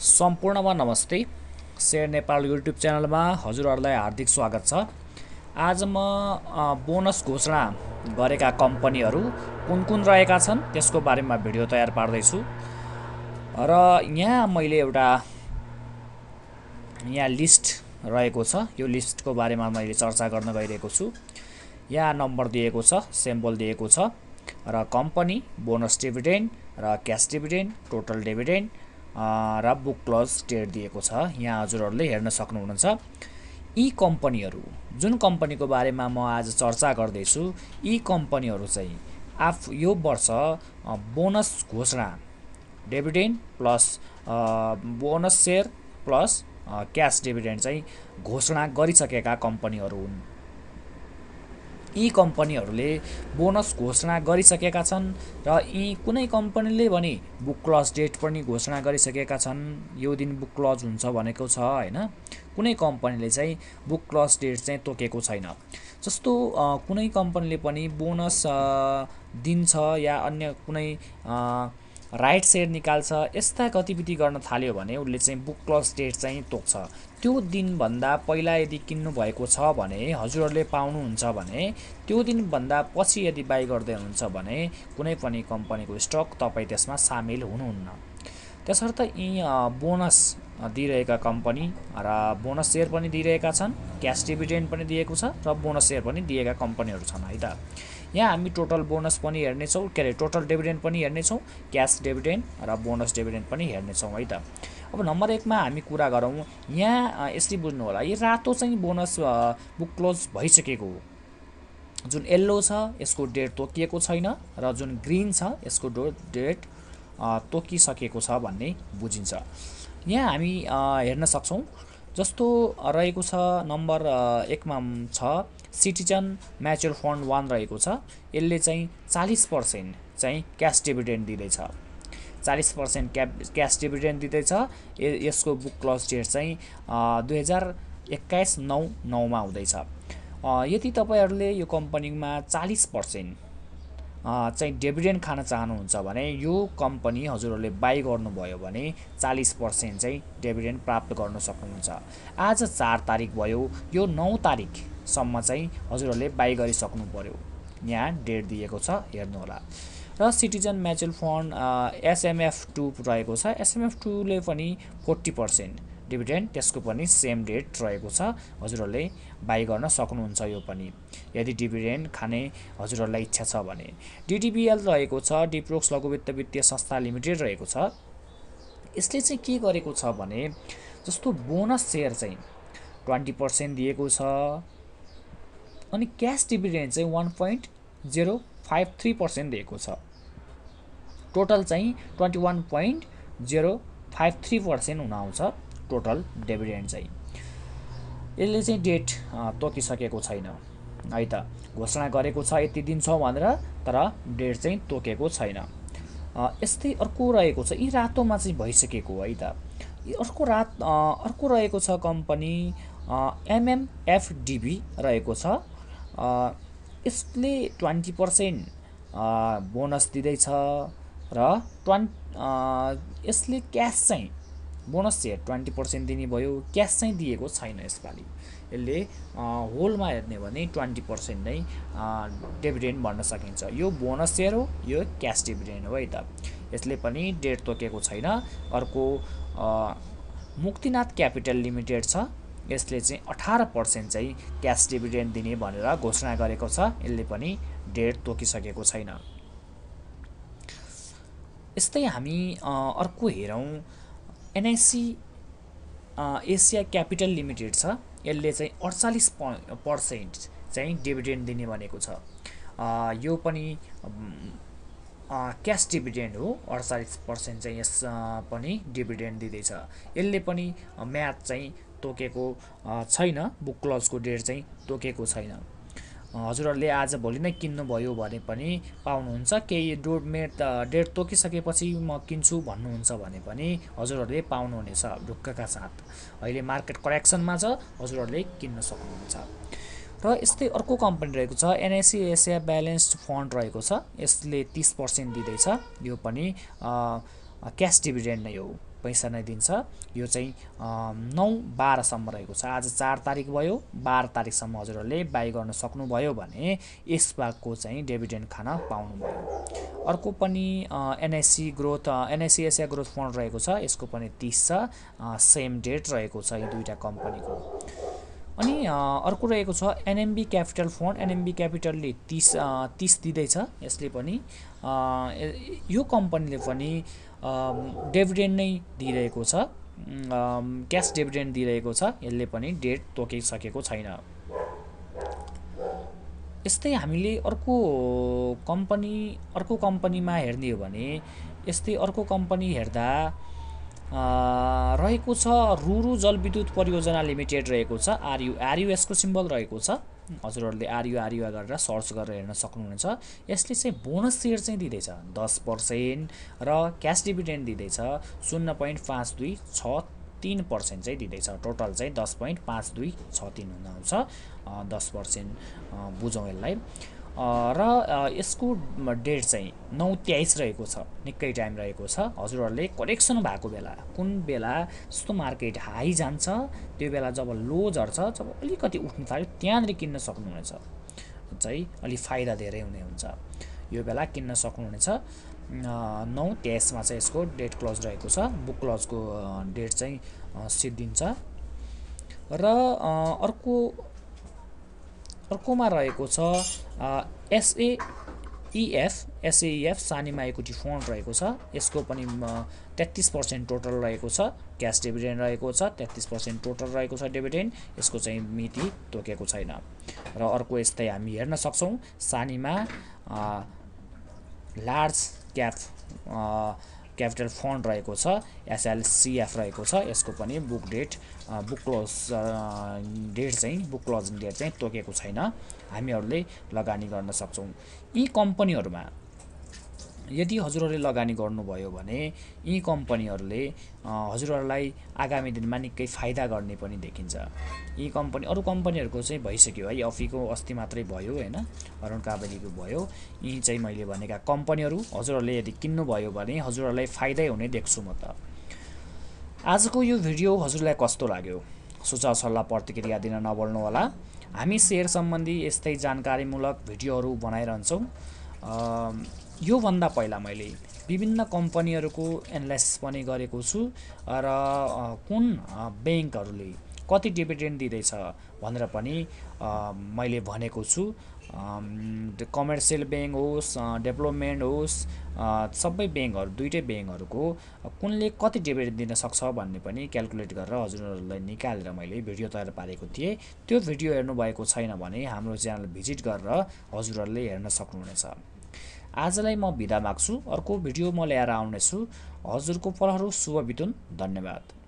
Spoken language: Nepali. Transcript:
सम्पूर्णमा नमस्ते। शेयर नेपाल युट्युब च्यानलमा हजुरहरूलाई हार्दिक स्वागत छ। आज म बोनस घोषणा गरेका कम्पनीहरू कुन कुन रहेका छन् त्यसको बारेमा भिडियो तयार पार्दैछु। र यहाँ मैले एउटा लिस्ट रहेको छ। यो लिस्टको बारेमा मैले चर्चा गर्न गइरहेको छु। यहाँ नम्बर दिएको छ, सिम्बल दिएको छ र कम्पनी, बोनस डिभिडेन्ड र क्यास डिभिडेन्ड, टोटल डिभिडेन्ड र बुक क्लोज डेट दिएको छ। यहाँ हजुरहरूले हेर्न सक्नुहुनेछ। यी कम्पनीहरू, जुन कम्पनीको बारेमा म आज चर्चा गर्दैछु, यी कम्पनीहरू चाहिँ यो वर्ष बोनस घोषणा, dividend plus bonus share plus cash dividend चाहिँ घोषणा गरिसकेका कम्पनीहरू हुन्। यी कम्पनीहरूले बोनस घोषणा गरिसकेका छन् र यी कुनै कम्पनीले भने बुक क्लोज डेट पनि घोषणा गरिसकेका छन्। यो दिन बुक क्लोज हुन्छ भनेको छ हैन। कुनै कम्पनीले चाहिँ बुक क्लोज डेट चाहिँ तोकेको छैन। जस्तो कुनै कम्पनीले पनि बोनस दिन्छ या अन्य कुनै राइट सेयर निकाल्छ, यस्ता गतिविधि गर्न थाल्यो भने उसले चाहिँ बुक क्लोज डेट चाहिँ तोक्छ। त्यो दिनभन्दा पहिला यदि किन्नु भएको छ भने हजुरहरूले पाउनुहुन्छ भने, त्यो दिनभन्दा पछि यदि बाई गर्दै हुनुहुन्छ भने कुनै पनि कम्पनीको स्टक तपाईँ त्यसमा सामेल हुनुहुन्न। त्यसर्थ यी बोनस दिइरहेका कम्पनी र बोनस सेयर पनि दिइरहेका छन्, क्यास डिभिडेन्ड पनि दिएको छ र बोनस सेयर पनि दिएका कम्पनीहरू छन् है त। यहाँ हामी टोटल बोनस पनि हेर्नेछौँ, टोटल डिभिडेन्ड पनि हेर्नेछौँ, क्यास डिभिडेन्ड र बोनस डिभिडेन्ड पनि हेर्नेछौँ है त। अब नम्बर 1 मा हामी कुरा गरौँ। यहाँ यसरी बुझ्नु होला, यो रातो चाहिँ बोनस बुक क्लोज भइसकेको हो। जुन येल्लो छ यसको डेट तोकिएको छैन र जुन ग्रीन छ यसको डेट तोकिसकेको छ भन्ने बुझिन्छ। यहाँ हामी हेर्न सक्छौँ। जस्तो रहेको छ नम्बर 1 मा छ सिटिजन म्युचुअल फन्ड 1 रहेको छ। यसले चाहिँ 40% चाहिँ क्यास डिभिडेन्ड दिँदैछ। 40% क्यास डिभिडेन्ड दिँदैछ। यसको बुक क्लोज डेट चाहिँ 2021/9/9 मा हुँदैछ। यदि तपाईँहरूले यो कम्पनीमा 40% चाहिँ डिभिडेन्ड खान चाहनुहुन्छ भने यो कम्पनी हजुरहरूले बाई गर्नुभयो भने 40% चाहिँ डिभिडेन्ड प्राप्त गर्न सक्नुहुन्छ। आज 4 तारिक भयो, यो 9 तारिकसम्म चाहिँ हजुरहरूले बाई गरिसक्नु पर्यो। यहाँ डेट दिएको छ, हेर्नु होला। र सिटिजन म्युचुअल फन्ड SMF2 रहेको छ। SMF2 ले पनि 40% डिभिडेन्ड, त्यसको पनि सेम डेट रहेको छ। हजुरहरूले बाई गर्न सक्नुहुन्छ यो पनि, यदि डिभिडेन्ड खाने हजुरहरूलाई इच्छा छ भने। DDBL रहेको छ, डिप्रोक्स लघु वित्त वित्तीय संस्था लिमिटेड रहेको छ। यसले चाहिँ के गरेको छ भने, जस्तो बोनस सेयर चाहिँ 20% दिएको छ अनि क्यास डिभिडेन्ड चाहिँ 1.053% दिएको छ। टोटल चाहिँ 21.053% हुन आउँछ टोटल डिभिडेन्ड चाहिँ। यसले चाहिँ डेट तोकिसकेको छैन है त। घोषणा गरेको छ यति दिन छ भनेर, तर डेट चाहिँ तोकेको छैन। यस्तै अर्को रहेको छ, यी रातोमा चाहिँ भइसकेको है त। अर्को रहेको छ कम्पनी MMFDB रहेको छ। यसले 20% बोनस दिँदैछ र यसले क्यास चाहिँ बोनस सेयर 20% दिने भयो, क्यास चाहिँ दिएको छैन यसपालि। यसले होलमा हेर्ने भने 20% नै डिभिडेन्ड भन्न सकिन्छ। यो बोनस सेयर हो, यो क्यास डिभिडेन्ड हो है त। यसले पनि डेट तोकेको छैन। अर्को मुक्तिनाथ क्यापिटल लिमिटेड छ। यसले चाहिँ 18% चाहिँ क्यास डिभिडेन्ड दिने भनेर घोषणा गरेको छ। यसले पनि डेट तोकिसकेको छैन। यस्तै हामी अर्को हेरौँ, NIC एसिया क्यापिटल लिमिटेड छ। यसले चाहिँ 48% चाहिँ डिभिडेन्ड दिने भनेको छ। यो पनि क्यास डिभिडेन्ड हो। 48% चाहिँ यस पनि डिभिडेन्ड दिँदैछ। यसले पनि म्याद चाहिँ तोकेको छैन, बुक क्लोजको डेट चाहिँ तोकेको छैन। हजुरहरूले आज भोलि नै किन्नुभयो भने पनि पाउनुहुन्छ। केही डेट तोकिसकेपछि म किन्छु भन्नुहुन्छ भने पनि हजुरहरूले पाउनुहुनेछ ढुक्कका साथ। अहिले मार्केट करेक्सनमा छ, हजुरहरूले किन्न सक्नुहुन्छ। र यस्तै अर्को कम्पनी रहेको छ NIC एसिया ब्यालेन्स्ड फन्ड रहेको छ। यसले 30% दिँदैछ। यो पनि क्यास डिभिडेन्ड नै हो। पैसा नै दिन्छ। यो चाहिँ 9-12 सम्म रहेको छ। आज 4 तारिक भयो, 12 तारिकसम्म हजुरहरूले बाई गर्न सक्नुभयो भने यसबाको चाहिँ डिभिडेन्ड खान पाउनुभयो। अर्को पनि एनएससी एसिया ग्रोथ फन्ड रहेको छ, यसको पनि 30 छ, सेम डेट रहेको छ यो दुईटा कम्पनीको। अनि अर्को रहेको छ एनएमबी क्यापिटल फन्ड। एनएमबी क्यापिटलले 30 दिँदैछ। यसले पनि यो कम्पनीले पनि डिभिडेन्ड नै दिइरहेको छ, क्यास डिभिडेन्ड दिइरहेको छ। यसले पनि डेट तोकिसकेको छैन। यस्तै हामीले अर्को कम्पनीमा हेर्ने हो भने यस्तै अर्को कम्पनी हेर्दा रहेको छ रुरु जलविद्युत परियोजना लिमिटेड रहेको छ। आरयुएसको सिम्बल रहेको छ। हजुरहरूले आरयु गरेर सर्च गरेर हेर्न सक्नुहुनेछ। यसले चाहिँ बोनस सेयर चाहिँ दिँदैछ 10% र क्यास डिभिडेन्ड दिँदैछ 0.5263% चाहिँ दिँदैछ। टोटल चाहिँ 10.5263 हुन आउँछ, 10% बुझौँ यसलाई। र यसको डेट चाहिँ 9-23 रहेको छ, निकै टाइम रहेको छ। हजुरहरूले करेक्सन भएको बेला, कुन बेला जस्तो मार्केट हाई जान्छ त्यो बेला जब लो झर्छ, जब अलिकति उठ्न थाल्यो त्यहाँनिर किन्न सक्नुहुनेछ, चाहिँ अलि फाइदा धेरै हुने हुन्छ। यो बेला किन्न सक्नुहुनेछ। 9-23 मा चाहिँ यसको डेट क्लोज रहेको छ। बुक क्लोजको डेट चाहिँ सिद्धिन्छ। र अर्कोमा रहेको छ एसएइएफ सानिमा इक्विटी फन्ड रहेको छ। यसको पनि 33% टोटल रहेको छ, क्यास डिभिडेन्ड रहेको छ। 33% टोटल रहेको छ डिभिडेन्ड। यसको चाहिँ मिति तोकेको छैन। र अर्को यस्तै हामी हेर्न सक्छौँ सानिमा लार्ज क्यापिटल फन्ड रहेको छ, एसएलसीएफ रहेको छ। यसको पनि बुक क्लोजिङ डेट चाहिँ तोकेको छैन। हामीहरूले लगानी गर्न सक्छौँ। यी कम्पनीहरूमा यदि हजुरहरूले लगानी गर्नुभयो भने यी कम्पनीहरूले हजुरहरूलाई आगामी दिनमा निकै फाइदा गर्ने पनि देखिन्छ। यी अरू कम्पनीहरूको चाहिँ भइसक्यो है, अफीको अस्ति मात्रै भयो हैन, अरुण काबेलीको भयो। यी चाहिँ मैले भनेका कम्पनीहरू हजुरहरूले यदि किन्नुभयो भने हजुरहरूलाई फाइदै हुने देख्छु म त। आजको यो भिडियो हजुरलाई कस्तो लाग्यो? सुझाव सल्लाह प्रतिक्रिया दिन नभुल्नु होला। हामी सेयर सम्बन्धी यस्तै जानकारीमूलक भिडियोहरू बनाइरहन्छौँ। योभन्दा पहिला मैले विभिन्न कम्पनीहरूको एनालाइसिस पनि गरेको छु र कुन ब्याङ्कहरूले कति डिभिडेन्ड दिँदैछ भनेर पनि मैले भनेको छु। कमर्सियल ब्याङ्क होस्, डेभलपमेन्ट होस्, सबै ब्याङ्कहरू, दुईटै ब्याङ्कहरूको कुनले कति डिभिडेन्ड दिन सक्छ भन्ने पनि क्याल्कुलेट गरेर हजुरहरूलाई निकालेर मैले भिडियो तयार पारेको थिएँ। त्यो भिडियो हेर्नुभएको छैन भने हाम्रो च्यानल भिजिट गरेर हजुरहरूले हेर्न सक्नुहुनेछ। आजलाई म बिदा माग्छु। अर्को भिडियो म ल्याएर आउनेछु। हजुरको पलहरू शुभ बितुन्। धन्यवाद।